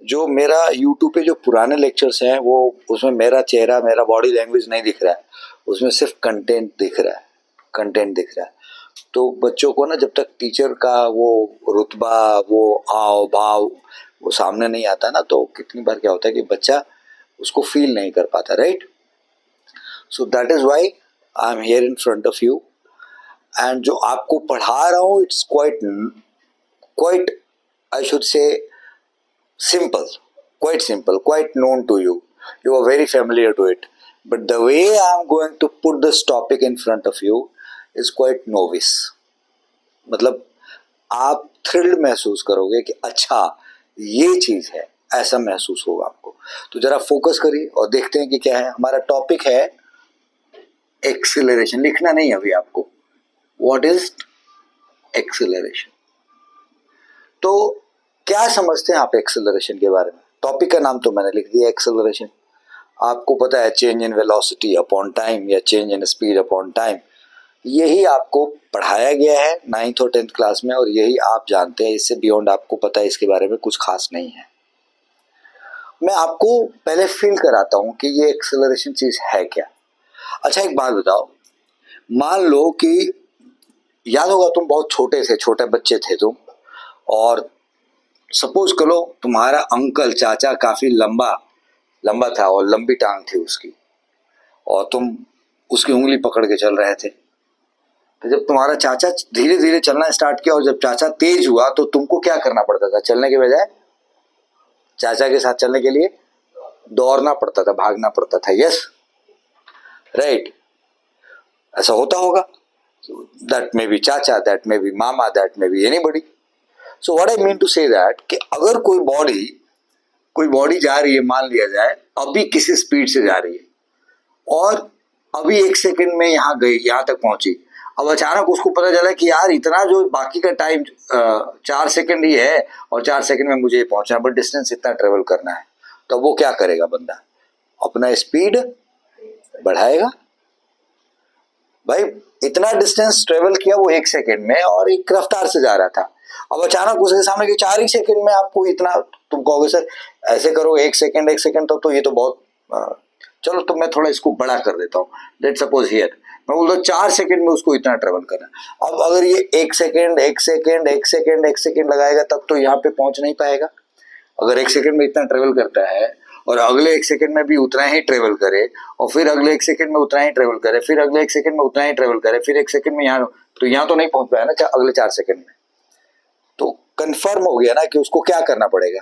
जो मेरा यूट्यूब पे जो पुराने लेक्चर्स हैं वो उसमें मेरा चेहरा, मेरा बॉडी लैंग्वेज नहीं दिख रहा है, उसमें सिर्फ कंटेंट दिख रहा है, कंटेंट दिख रहा है। तो बच्चों को ना जब तक टीचर का वो रुतबा, वो हाव भाव वो सामने नहीं आता ना, तो कितनी बार क्या होता है कि बच्चा उसको फील नहीं कर पाता, right? So that is why I am here in front of you, and जो आपको पढ़ा रहा हूँ it's quite I should say simple, quite known to you. You are very familiar to it. But the way I am going to put this topic in front of you is quite novice. मतलब आप thrilled महसूस करोगे कि अच्छा ये चीज़ है, ऐसा महसूस होगा आपको। तो जरा फोकस करिए और देखते हैं कि क्या है। हमारा टॉपिक है एक्सीलरेशन। लिखना नहीं अभी आपको, व्हाट इज एक्सीलरेशन। तो क्या समझते हैं आप एक्सेलरेशन के बारे में? टॉपिक का नाम तो मैंने लिख दिया एक्सेलरेशन। आपको पता है change in velocity upon time या change in speed upon time, यही आपको पढ़ाया गया है 9th और 10th क्लास में, और यही आप जानते हैं। इससे बियॉन्ड आपको पता है इसके बारे में कुछ खास नहीं है। मैं आपको पहले फील कराता हूँ कि ये एक्सेलरेशन चीज़ है क्या। अच्छा एक बात बताओ, मान लो कि याद होगा तुम बहुत छोटे थे, छोटे बच्चे थे तुम, और सपोज करो तुम्हारा अंकल, चाचा काफी लंबा था और लंबी टांग थी उसकी, और तुम उसकी उंगली पकड़ के चल रहे थे। तो जब तुम्हारा चाचा धीरे धीरे चलना स्टार्ट किया और जब चाचा तेज हुआ तो तुमको क्या करना पड़ता था? चलने के बजाय चाचा के साथ चलने के लिए दौड़ना पड़ता था, भागना पड़ता था। यस, राइट, ऐसा होता होगा। That may be chacha, that may be mama, that may be anybody. So what I mean to say that कि अगर कोई बॉडी जा रही है, मान लिया जाए अभी किसी स्पीड से जा रही है और अभी 1 सेकंड में यहाँ गई, यहाँ तक पहुंची। अब अचानक उसको पता चला कि यार इतना जो बाकी का टाइम 4 सेकंड ही है और 4 सेकंड में मुझे पहुंचना है, बट डिस्टेंस इतना ट्रेवल करना है। तो वो क्या करेगा बंदा? अपना स्पीड बढ़ाएगा। भाई इतना डिस्टेंस ट्रेवल किया वो 1 सेकंड में और एक रफ्तार से जा रहा था। अब अचानक उसके सामने कि 4 ही सेकंड में आपको इतना, तुम कहोगे सर ऐसे करो 1 सेकंड तो ये तो बहुत चलो तो मैं थोड़ा इसको बड़ा कर देता हूँ। लेट्स सपोज हियर मैं बोलता हूँ 4 सेकंड में उसको इतना ट्रेवल करना। अब अगर ये 1 सेकंड लगाएगा तब तो यहाँ पे पहुंच नहीं पाएगा। अगर 1 सेकंड में इतना ट्रेवल करता है और अगले 1 सेकंड में भी उतना ही ट्रेवल करे और फिर अगले 1 सेकंड में उतना ही ट्रेवल करे, फिर अगले 1 सेकंड में उतना ही ट्रेवल करे, फिर 1 सेकंड में यहाँ, तो यहाँ तो नहीं पहुंच पाया ना अगले 4 सेकंड में। तो कंफर्म हो गया ना कि उसको क्या करना पड़ेगा?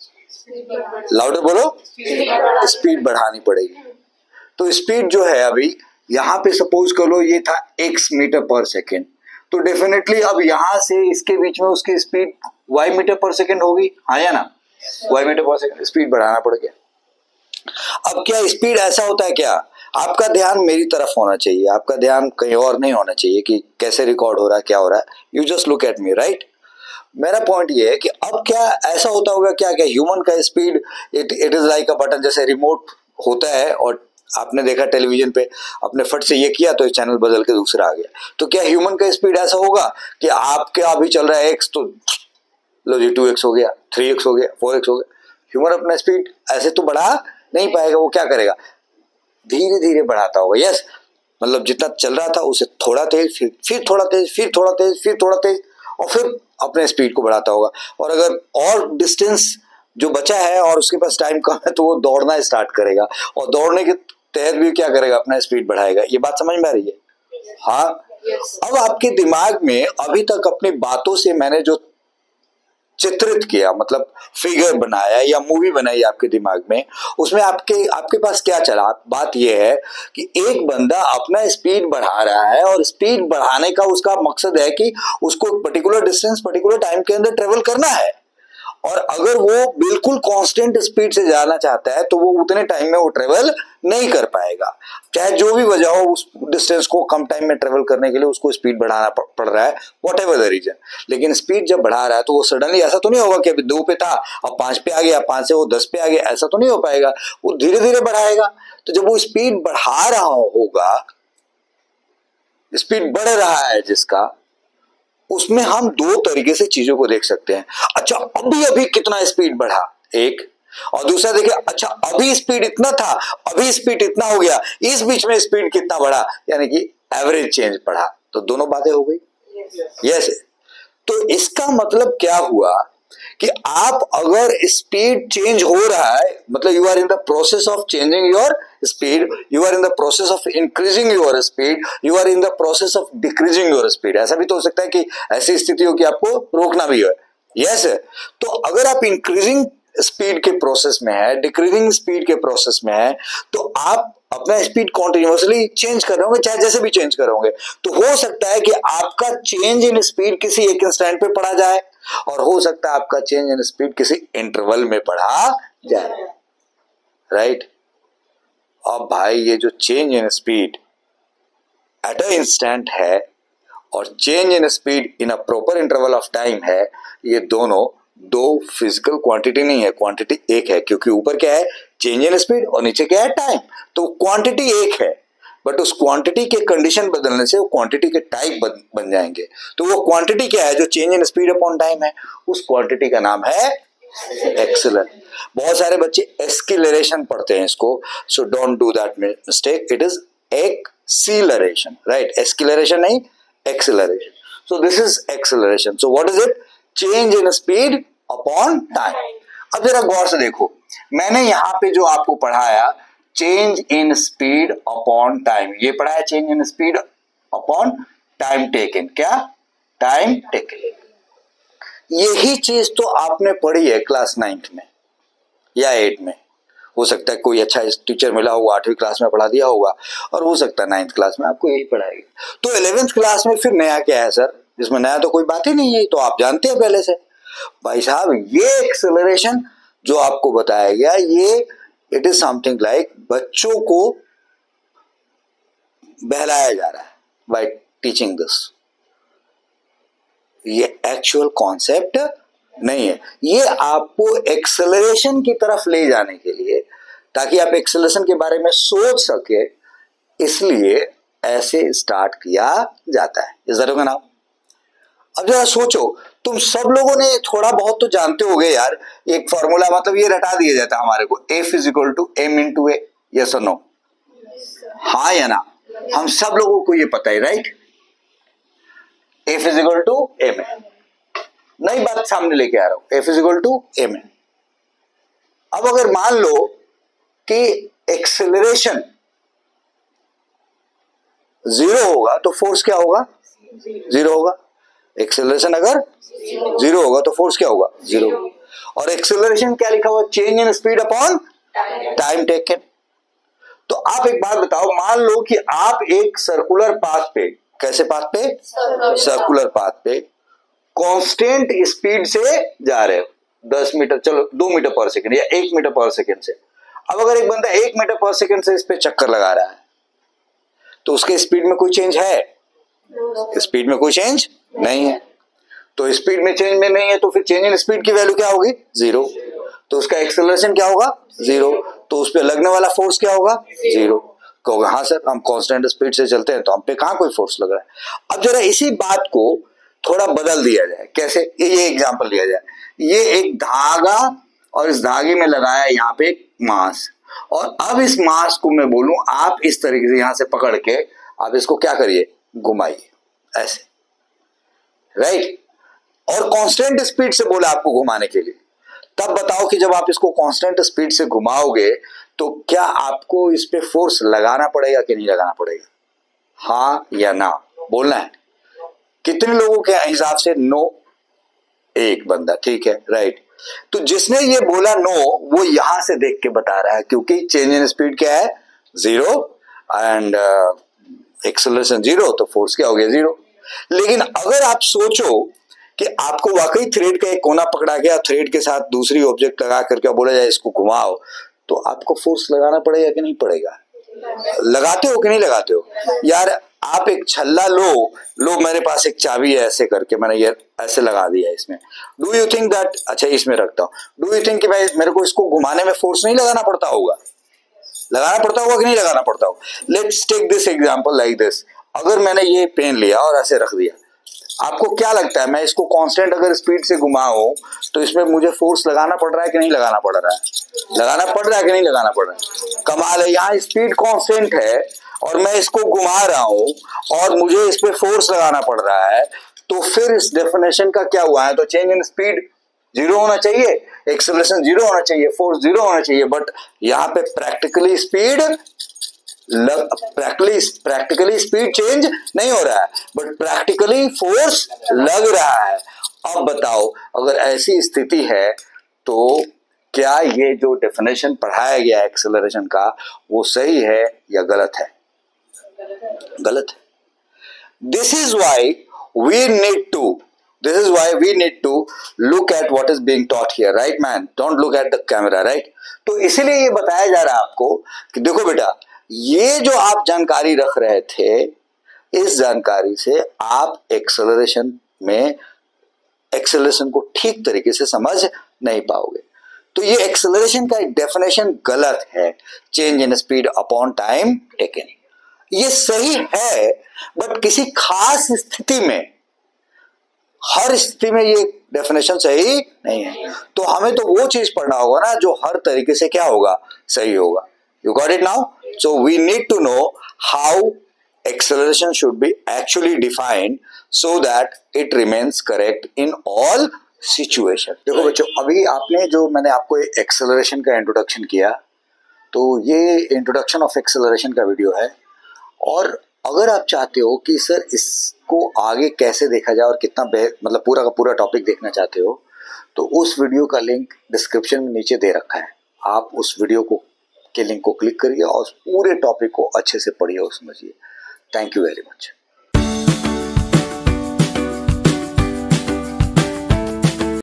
लाउडर बोलो, स्पीड बढ़ानी पड़ेगी। तो स्पीड जो है अभी यहाँ पे सपोज करो ये था x मीटर पर सेकेंड, तो डेफिनेटली अब यहाँ से इसके बीच में उसकी speed y metre per second होगी, हाँ या ना? y metre per second, speed बढ़ाना पड़ गया। अब क्या स्पीड ऐसा होता है क्या? आपका ध्यान मेरी तरफ होना चाहिए, आपका ध्यान कहीं और नहीं होना चाहिए कि कैसे रिकॉर्ड हो रहा है, क्या हो रहा है। You just look at me, right? मेरा पॉइंट ये है कि अब क्या ऐसा होता होगा क्या ह्यूमन का speed it is like a button, जैसे रिमोट होता है और आपने देखा टेलीविजन पे, अपने फट से ये किया तो चैनल बदल के दूसरा आ गया। तो क्या ह्यूमन का स्पीड ऐसा होगा कि आपके अभी चल रहा है x तो लो जी 2x हो गया, 3x हो गया, 4x हो गया? ह्यूमन अपना स्पीड ऐसे तो बढ़ा नहीं पाएगा। वो क्या करेगा? धीरे धीरे बढ़ाता होगा। यस, मतलब जितना चल रहा था उसे थोड़ा तेज, फिर थोड़ा तेज, फिर थोड़ा तेज, फिर थोड़ा तेज, और फिर अपने स्पीड को बढ़ाता होगा। और अगर और डिस्टेंस जो बचा है और उसके पास टाइम कम है तो वो दौड़ना स्टार्ट करेगा, और दौड़ने के तहत भी क्या करेगा? अपना स्पीड बढ़ाएगा। ये बात समझ में आ रही है? हाँ। अब आपके दिमाग में अभी तक अपनी बातों से मैंने जो चित्रित किया, मतलब फिगर बनाया या मूवी बनाई आपके दिमाग में, उसमें आपके पास क्या चला? बात यह है कि एक बंदा अपना स्पीड बढ़ा रहा है और स्पीड बढ़ाने का उसका मकसद है कि उसको पर्टिकुलर डिस्टेंस पर्टिकुलर टाइम के अंदर ट्रेवल करना है, और अगर वो बिल्कुल कांस्टेंट स्पीड से जाना चाहता है तो वो उतने टाइम में वो ट्रेवल नहीं कर पाएगा। चाहे जो भी वजह हो, उस डिस्टेंस को कम टाइम में ट्रेवल करने के लिए उसको स्पीड बढ़ाना पड़ रहा है, वॉट एवर द रीजन। लेकिन स्पीड जब बढ़ा रहा है तो वो सडनली ऐसा तो नहीं होगा कि अभी 2 पे था अब 5 पे आ गया, 5 से वो 10 पे आ गया, ऐसा तो नहीं हो पाएगा। वो धीरे धीरे बढ़ाएगा। तो जब वो स्पीड बढ़ा रहा होगा, स्पीड बढ़ रहा है जिसका, उसमें हम 2 तरीके से चीजों को देख सकते हैं। अच्छा अभी कितना स्पीड बढ़ा? एक, और दूसरा देखिए, अच्छा अभी स्पीड इतना था, अभी स्पीड इतना हो गया, इस बीच में स्पीड कितना बढ़ा, यानी कि एवरेज चेंज बढ़ा। तो दोनों बातें हो गई। यस तो इसका मतलब क्या हुआ कि आप अगर स्पीड चेंज हो रहा है, मतलब you are in the process of changing your speed, you are in the process of increasing your speed, you are in the process of decreasing your speed. ऐसा भी तो हो सकता है कि ऐसी स्थिति हो कि आपको रोकना भी है। यस तो अगर आप इंक्रीजिंग स्पीड के प्रोसेस में है, डिक्रीजिंग स्पीड के प्रोसेस में है, तो आप अपना स्पीड कॉन्टिन्यूसली चेंज कर रहे होंगे, चाहे जैसे भी चेंज कर होंगे। तो हो सकता है कि आपका चेंज इन स्पीड किसी एक इंस्टेंट पे पढ़ा जाए, और हो सकता है आपका चेंज इन स्पीड किसी इंटरवल में पढ़ा जाए। राइट अब भाई ये जो change in speed at a instant है और change in speed in a proper interval of time है, ये दोनों दो फिजिकल क्वांटिटी नहीं है, क्वांटिटी एक है। क्योंकि ऊपर क्या है, चेंज इन स्पीड, और नीचे क्या है, टाइम। तो क्वांटिटी एक है, बट उस क्वांटिटी के कंडीशन बदलने से वो क्वांटिटी के टाइप बन जाएंगे। तो वो क्वांटिटी क्या है जो change in speed upon time है, उस क्वांटिटी का नाम है एक्सेलरेशन। बहुत सारे बच्चे एक्सीलरेशन पढ़ते हैं इसको, so don't do that mistake, it is acceleration, right? Acceleration नहीं, acceleration. So this is acceleration. So what is it? Change in speed upon time. अब जरा गौर से देखो, मैंने यहां पे जो आपको पढ़ाया change in speed upon time, ये पढ़ाया change in speed upon time taken. क्या? Time taken. यही चीज तो आपने पढ़ी है क्लास 9th में या 8 में। हो सकता है कोई अच्छा टीचर मिला होगा, 8वीं क्लास में पढ़ा दिया होगा, और हो सकता है 9th क्लास में आपको यही पढ़ाएगी। तो 11th क्लास में फिर नया क्या है सर? इसमें नया तो कोई बात ही नहीं है, तो आप जानते हैं पहले से। भाई साहब ये एक्सेलरेशन जो आपको बताया गया, ये इट इज समथिंग लाइक बच्चों को बहलाया जा रहा है बाय टीचिंग दिस। ये एक्चुअल कॉन्सेप्ट नहीं है, ये आपको एक्सेलरेशन की तरफ ले जाने के लिए, ताकि आप एक्सेलरेशन के बारे में सोच सके, इसलिए ऐसे स्टार्ट किया जाता है। इस तरह का नाम। अब जरा सोचो, तुम सब लोगों ने थोड़ा बहुत तो जानते होगे यार, एक फॉर्मूला, मतलब ये रटा दिया जाता है हमारे को, F equal to M into A. Yes और नो? हाँ या ना? हम सब लोगों को ये पता है, right? F equal to M A. नई बात सामने लेके आ रहा हूं, F equal to M A. अब अगर मान लो कि एक्सेलरेशन 0 होगा तो फोर्स क्या होगा? 0 होगा। एक्सेलरेशन अगर 0 होगा तो फोर्स क्या होगा? 0। और एक्सेलरेशन क्या लिखा हुआ? Change in speed upon time taken. तो आप एक बात बताओ, मान लो कि आप एक सर्कुलर पाथ पे, कैसे पाथ पे? सर्कुलर पाथ पे कांस्टेंट स्पीड से जा रहे हो, 10 मीटर, चलो 2 मीटर पर सेकंड या 1 मीटर पर सेकंड से। अब अगर एक बंदा 1 मीटर पर सेकंड से इस पे चक्कर लगा रहा है, तो उसके स्पीड में कोई चेंज है? स्पीड में कोई चेंज नहीं है। तो स्पीड में चेंज में नहीं है, तो फिर चेंज इन स्पीड की वैल्यू क्या होगी? 0। तो उसका एक्सेलरेशन क्या होगा? 0। तो उस पे लगने वाला फोर्स क्या होगा? 0। कहोगे हाँ सर हम कांस्टेंट स्पीड से चलते हैं तो हम पे कहां कोई फोर्स लग रहा है। अब जरा इसी बात को थोड़ा बदल दिया जाए। कैसे? ये एग्जांपल लिया जाए, ये एक धागा और इस धागे में लगाया यहाँ पे एक मास, और अब इस मास को मैं बोलूं आप इस तरीके से यहां से पकड़ के आप इसको क्या करिए? घुमाइए, ऐसे, राइट? और कांस्टेंट स्पीड से बोला आपको घुमाने के लिए। तब बताओ कि जब आप इसको कांस्टेंट स्पीड से घुमाओगे तो क्या आपको इस पे फोर्स लगाना पड़ेगा कि नहीं लगाना पड़ेगा? हाँ या ना बोलना है। कितने लोगों के हिसाब से नो? एक बंदा, ठीक है, राइट। तो जिसने ये बोला नो, वो यहां से देख के बता रहा है, क्योंकि चेंज इन स्पीड क्या है? 0 एंड एक्सेलरेशन 0, तो फोर्स क्या हो गया? 0। लेकिन अगर आप सोचो कि आपको वाकई थ्रेड का एक कोना पकड़ा गया, थ्रेड के साथ दूसरी ऑब्जेक्ट लगा करके बोला जाए इसको घुमाओ, तो आपको फोर्स लगाना पड़ेगा कि नहीं पड़ेगा? लगाते हो कि नहीं लगाते हो? यार आप एक छल्ला लो मेरे पास एक चाबी है, ऐसे करके मैंने ये ऐसे लगा दिया इसमें। डू यू थिंक दैट, अच्छा इसमें रखता हूं, डू यू थिंक कि भाई मेरे को इसको घुमाने में फोर्स नहीं लगाना पड़ता होगा? लगाना पड़ता होगा कि नहीं लगाना पड़ता होगा? Let's take this example like this. अगर मैंने ये पेन लिया और ऐसे रख दिया, आपको क्या लगता है, मैं इसको कांस्टेंट अगर स्पीड से घुमाऊं तो इसमें मुझे फोर्स लगाना पड़ रहा है कि नहीं लगाना पड़ रहा है? लगाना पड़ रहा है कि नहीं लगाना पड़ रहा है? कमाल है, यहाँ स्पीड कांस्टेंट है और मैं इसको घुमा रहा हूं और मुझे इस पे फोर्स लगाना पड़ रहा है, तो फिर इस डेफिनेशन का क्या हुआ है? तो चेंज इन स्पीड जीरो होना चाहिए, एक्सेलरेशन जीरो होना चाहिए, फोर्स जीरो होना चाहिए, बट यहाँ पे प्रैक्टिकली स्पीड चेंज नहीं हो रहा है, बट प्रैक्टिकली फोर्स लग रहा है। अब बताओ, अगर ऐसी स्थिति है तो क्या ये जो डेफिनेशन पढ़ाया गया एक्सेलरेशन का वो सही है या गलत है? गलत है। This is why we need to look at what is being taught here, right man? Don't look at the camera, right? तो इसीलिए ये बताया जा रहा है आपको कि देखो बेटा, ये जो आप जानकारी रख रहे थे, इस जानकारी से आप एक्सेलरेशन को ठीक तरीके से समझ नहीं पाओगे। तो ये एक्सेलरेशन का एक डेफिनेशन गलत है, change in speed upon time taken. ये सही है, बट किसी खास स्थिति में, हर स्थिति में ये डेफिनेशन सही नहीं है। तो हमें तो वो चीज पढ़ना होगा ना जो हर तरीके से क्या होगा, सही होगा। You got it now? So we need to know how acceleration should be actually defined so that it remains correct in all situation। देखो बच्चों, अभी आपने जो मैंने आपको एक्सेलरेशन का इंट्रोडक्शन किया, तो ये इंट्रोडक्शन ऑफ एक्सेलरेशन का वीडियो है। और अगर आप चाहते हो कि सर इसको आगे कैसे देखा जाए और कितना मतलब पूरा का पूरा टॉपिक देखना चाहते हो, तो उस वीडियो का लिंक डिस्क्रिप्शन में नीचे दे रखा है। आप उस वीडियो के लिंक को क्लिक करिए और पूरे टॉपिक को अच्छे से पढ़िए और समझिए। Thank you very much.